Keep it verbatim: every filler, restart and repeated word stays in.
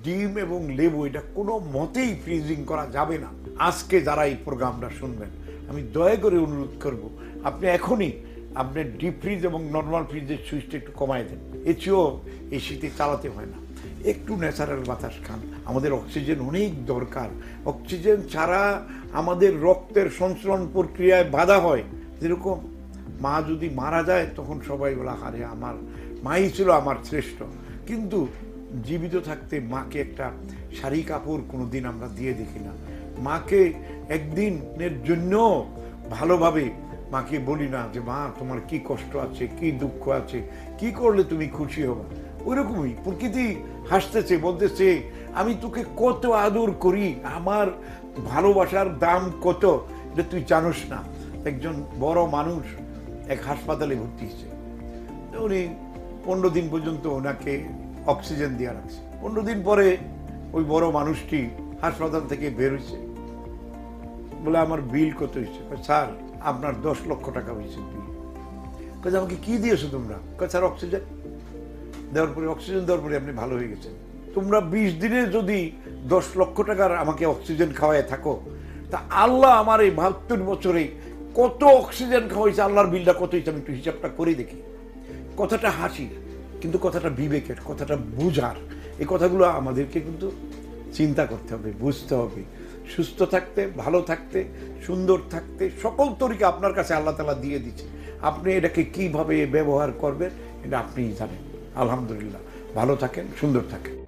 ডিম এবং লেবু এটা কোনো মতেই ফ্রিজিং করা যাবে না। আজকে যারা এই প্রোগ্রামটা শুনবেন, আমি দয়া করে অনুরোধ করব, আপনি এখনই আপনার ডিপ ফ্রিজ এবং নর্মাল ফ্রিজের সুইচটা একটু কমায় দেন। এর চেয়েও এই শীতে চালাতে হয় না। একটু ন্যাচারাল বাতাস খান। আমাদের অক্সিজেন অনেক দরকার। অক্সিজেন ছাড়া আমাদের রক্তের সঞ্চালন প্রক্রিয়ায় বাধা হয়। যেরকম মা যদি মারা যায় তখন সবাই বলা, হারে আমার মাই ছিল আমার শ্রেষ্ঠ। কিন্তু জীবিত থাকতে মাকে একটা শাড়ি কাপড় কোনো দিন আমরা দিয়ে দেখি না। মাকে একদিনের জন্য ভালোভাবে মাকে বলি না যে মা তোমার কি কষ্ট আছে, কি দুঃখ আছে, কি করলে তুমি খুশি হবা। ওইরকমই প্রকৃতি হাসতেছে, বলতেছে আমি তোকে কত আদর করি, আমার ভালোবাসার দাম কত এটা তুই জানোস না। একজন বড় মানুষ এক হাসপাতালে ভর্তি হয়েছে। উনি পনেরো দিন পর্যন্ত ওনাকে অক্সিজেন দিয়ে রাখছে। পনেরো দিন পরে ওই বড় মানুষটি হাসপাতাল থেকে বের হয়েছে, বলে আমার বিল কত হয়েছে? স্যার আপনার দশ লক্ষ টাকা হয়েছে বিল। কাজে আমাকে কি দিয়েছো তোমরা? স্যার অক্সিজেন দেওয়ার পরে, অক্সিজেন দেওয়ার পরে আপনি ভালো হয়ে গেছেন। তোমরা বিশ দিনে যদি দশ লক্ষ টাকার আমাকে অক্সিজেন খাওয়ায় থাকো, তা আল্লাহ আমার এই বাহাত্তর বছরে কত অক্সিজেন খাওয়াইছে, আল্লাহর বিলটা কত হয়েছে আমি একটু হিসাবটা করে দেখি। কথাটা হাসির, কিন্তু কথাটা বিবেকের, কথাটা বুঝার। এই কথাগুলো আমাদেরকে কিন্তু চিন্তা করতে হবে, বুঝতে হবে। সুস্থ থাকতে, ভালো থাকতে, সুন্দর থাকতে সকল তরিকা আপনার কাছে আল্লাহ তাআলা দিয়ে দিচ্ছে। আপনি এটাকে কিভাবে ব্যবহার করবেন এটা আপনিই জানেন। আলহামদুলিল্লাহ, ভালো থাকেন, সুন্দর থাকেন।